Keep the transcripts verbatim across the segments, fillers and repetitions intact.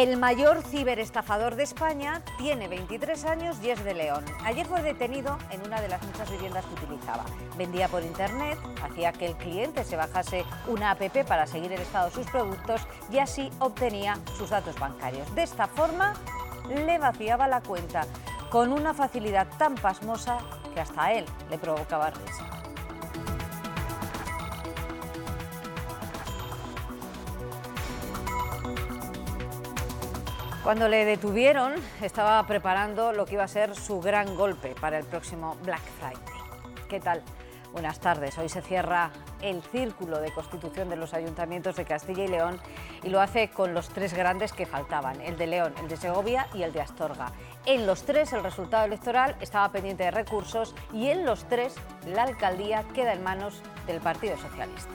El mayor ciberestafador de España tiene veintitrés años y es de León. Ayer fue detenido en una de las muchas viviendas que utilizaba. Vendía por internet, hacía que el cliente se bajase una app para seguir el estado de sus productos y así obtenía sus datos bancarios. De esta forma le vaciaba la cuenta con una facilidad tan pasmosa que hasta a él le provocaba risa. Cuando le detuvieron, estaba preparando lo que iba a ser su gran golpe para el próximo Black Friday. ¿Qué tal? Buenas tardes. Hoy se cierra el círculo de constitución de los ayuntamientos de Castilla y León y lo hace con los tres grandes que faltaban, el de León, el de Segovia y el de Astorga. En los tres el resultado electoral estaba pendiente de recursos y en los tres la alcaldía queda en manos del Partido Socialista.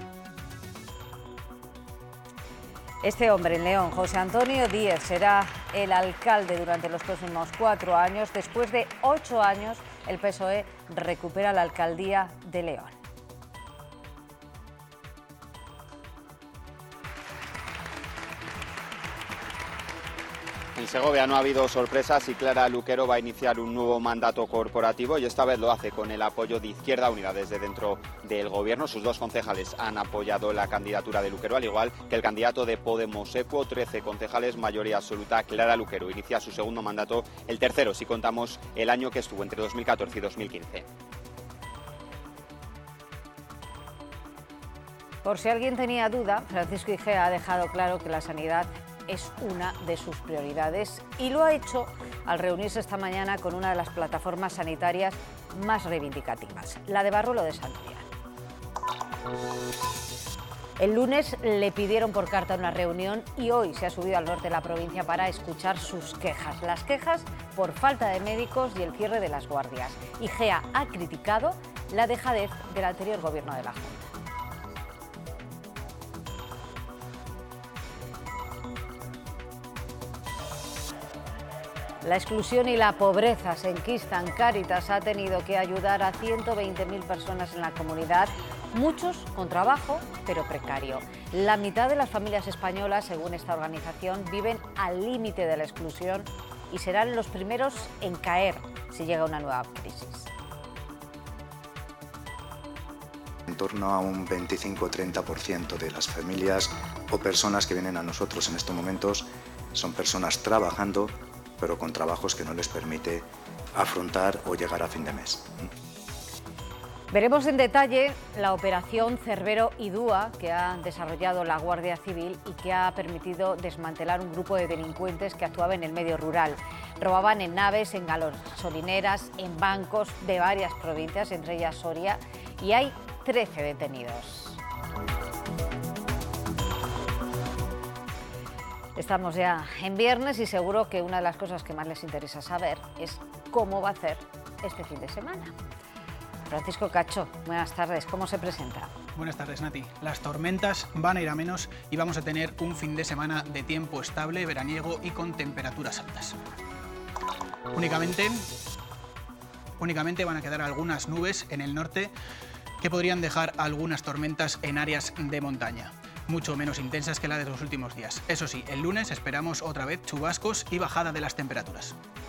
Este hombre en León, José Antonio Díez, será el alcalde durante los próximos cuatro años. Después de ocho años, el P S O E recupera la alcaldía de León. En Segovia no ha habido sorpresas y Clara Luquero va a iniciar un nuevo mandato corporativo y esta vez lo hace con el apoyo de Izquierda Unida desde dentro del gobierno. Sus dos concejales han apoyado la candidatura de Luquero, al igual que el candidato de Podemos Equo. trece concejales, mayoría absoluta. Clara Luquero inicia su segundo mandato, el tercero si contamos el año que estuvo entre dos mil catorce y dos mil quince. Por si alguien tenía duda, Francisco Igea ha dejado claro que la sanidad es una de sus prioridades y lo ha hecho al reunirse esta mañana con una de las plataformas sanitarias más reivindicativas, la de Barruelo de Santoria. El lunes le pidieron por carta una reunión y hoy se ha subido al norte de la provincia para escuchar sus quejas. Las quejas por falta de médicos y el cierre de las guardias. Igea ha criticado la dejadez del anterior gobierno de la Junta. La exclusión y la pobreza se enquistan. Cáritas ha tenido que ayudar a ciento veinte mil personas en la comunidad, muchos con trabajo, pero precario. La mitad de las familias españolas, según esta organización, viven al límite de la exclusión y serán los primeros en caer si llega una nueva crisis. En torno a un veinticinco a treinta por ciento de las familias o personas que vienen a nosotros en estos momentos son personas trabajando, pero con trabajos que no les permite afrontar o llegar a fin de mes. Veremos en detalle la operación Cerbero y Dúa que ha desarrollado la Guardia Civil y que ha permitido desmantelar un grupo de delincuentes que actuaba en el medio rural. Robaban en naves, en gasolineras, en bancos de varias provincias, entre ellas Soria, y hay trece detenidos. Estamos ya en viernes y seguro que una de las cosas que más les interesa saber es cómo va a ser este fin de semana. Francisco Cacho, buenas tardes. ¿Cómo se presenta? Buenas tardes, Nati. Las tormentas van a ir a menos y vamos a tener un fin de semana de tiempo estable, veraniego y con temperaturas altas. Únicamente, únicamente van a quedar algunas nubes en el norte que podrían dejar algunas tormentas en áreas de montaña, mucho menos intensas que la de los últimos días. Eso sí, el lunes esperamos otra vez chubascos y bajada de las temperaturas.